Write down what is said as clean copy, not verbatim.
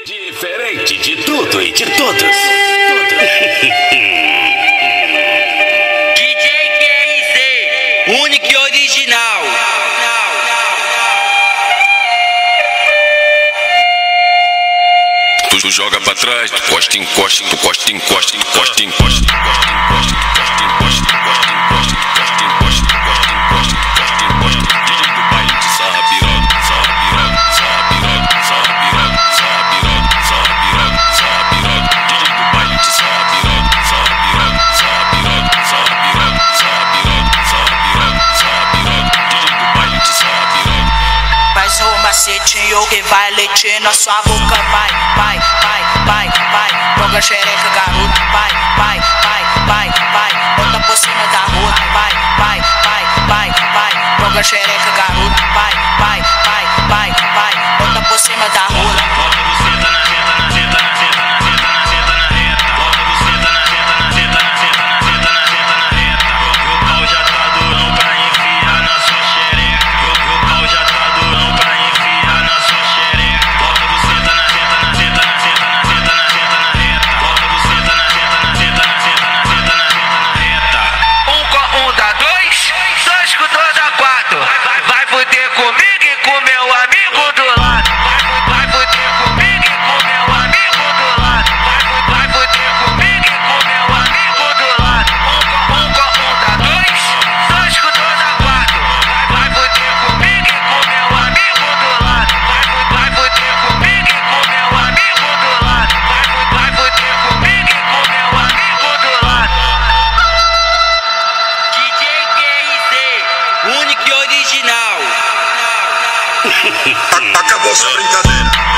Diferente de tudo e de todos. DJ QRZ, único e original. Tu joga pra trás, tu costa, encosta, tu costa, encosta, encosta, encosta, encosta, encosta, encosta, encosta, encosta, encosta, encosta, encosta, encosta, encosta, encosta. DJ do baile de sarra piroga, sarra piroga, sarra piroga, sarra piroga, sarra piroga, sarra piroga, sarra piroga. DJ do baile de sarra piroga, sarra piroga, sarra piroga, sarra piroga, sarra piroga, sarra piroga, sarra piroga. DJ do baile de sarra piroga. Faz o macetinho que vai leite na sua boca, vai, vai, vai, vai, vai. Joga xereca, garota, vai, vai, vai, vai, vai. Bota por cima da rua, vai, vai, vai, vai, vai. Joga xereca, garota, vai, vai, vai, vai, vai. Bota por cima da rua. Bota buceta na reta, na reta, na reta, na reta, na reta, na reta. Bota buceta na reta, na reta, na reta, na reta, na reta, na reta. O pau já tá durão pra enfiar na sua xereca. O pau já tá durão pra enfiar na sua xereca. Bota buceta na reta, na reta, na reta, na reta, na reta, na reta. Bota buceta na reta, na reta, na reta, na reta, na reta, na reta. Um com um dá dois, dois com dois dá quatro. Vai fuder comigo e com meu amigo do lado. Vai fuder comigo e com meu amigo do lado. Vai fuder comigo e com meu amigo do lado. Um com um dá dois, dois com dois dá quatro. Vai fuder comigo e com meu amigo do lado. Vai fuder comigo e com meu amigo do lado. Vai fuder comigo e com meu amigo do lado. DJ QRZ, único e original. Acabou essa brincadeira.